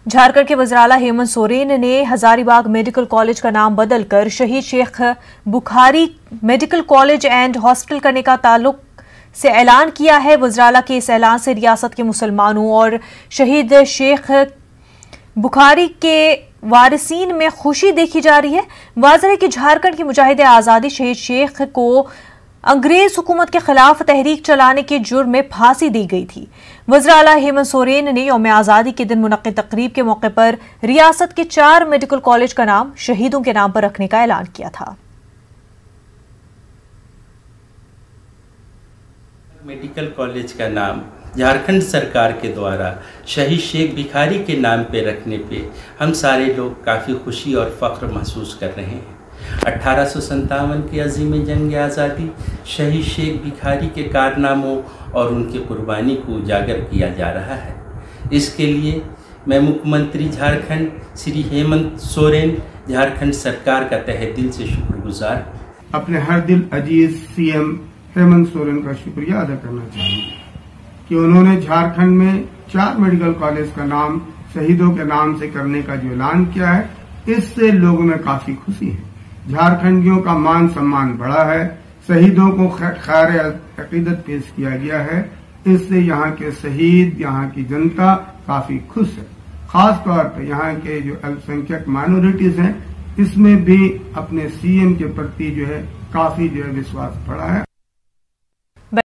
झारखंड के वज़ीर-ए-आला हेमंत सोरेन ने Hazaribagh medical college का नाम बदलकर Shaheed Sheikh Bukhari medical college and hospital करने का ताल्लुक से ऐलान किया है। वज़ीर-ए-आला के इस ऐलान से रियासत के मुसलमानों और शहीद शेख बुखारी के वारिसीन में खुशी देखी जा रही है। वाज़ेह है कि झारखंड की मुजाहिद आज़ादी शहीद शेख को अंग्रेज हुकूमत के खिलाफ तहरीक चलाने के जुर्म में फांसी दी गई थी। वज़ीर-ए-आला हेमंत सोरेन ने यौम आज़ादी के दिन मुनक्किद तकरीब के मौके पर रियासत के 4 मेडिकल कॉलेज का नाम शहीदों के नाम पर रखने का ऐलान किया था। मेडिकल कॉलेज का नाम झारखंड सरकार के द्वारा शहीद शेख बुखारी के नाम पे रखने पे हम सारे लोग काफ़ी खुशी और फ़ख्र महसूस कर रहे हैं। 1857 की अज़ीम जंग आज़ादी शहीद शेख बुखारी के कारनामों और उनकी कुर्बानी को उजागर किया जा रहा है। इसके लिए मैं मुख्यमंत्री झारखंड श्री हेमंत सोरेन झारखंड सरकार का तहे दिल से शुक्रगुजार अपने हर दिल अजीज सीएम हेमंत सोरेन का शुक्रिया अदा करना चाहूँगी कि उन्होंने झारखंड में 4 मेडिकल कॉलेज का नाम शहीदों के नाम से करने का जो ऐलान किया है, इससे लोगों में काफी खुशी है। झारखंडियों का मान सम्मान बढ़ा है, शहीदों को खैर अकीदत पेश किया गया है। इससे यहाँ के शहीद, यहाँ की जनता काफी खुश है। खास तौर पर यहाँ के जो अल्पसंख्यक माइनॉरिटीज हैं, इसमें भी अपने सीएम के प्रति जो है काफी जो है विश्वास बढ़ा है।